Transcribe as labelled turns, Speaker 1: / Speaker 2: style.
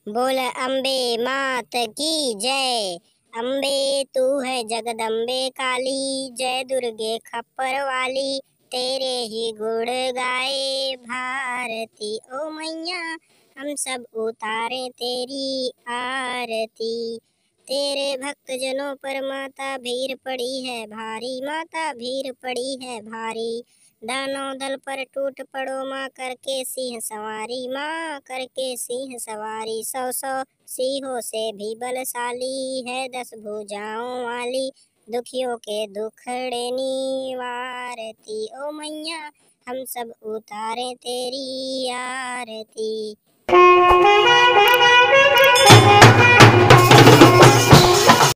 Speaker 1: बोल अम्बे मात की जय। अम्बे तू है जगदम्बे काली, जय दुर्गे खप्पर वाली, तेरे ही गुण गाए भारती। ओ मैया हम सब उतारे तेरी आरती। तेरे भक्त जनों पर माता भीड़ पड़ी है भारी, माता भीड़ पड़ी है भारी। दानों दल पर टूट पड़ो माँ करके सिंह सवारी, माँ करके सिंह सवारी। 100 सिंहों से भी बलशाली है 10 भुजाओं वाली, दुखियों के दुखड़े निवारती। ओ मैया हम सब उतारे तेरी आरती।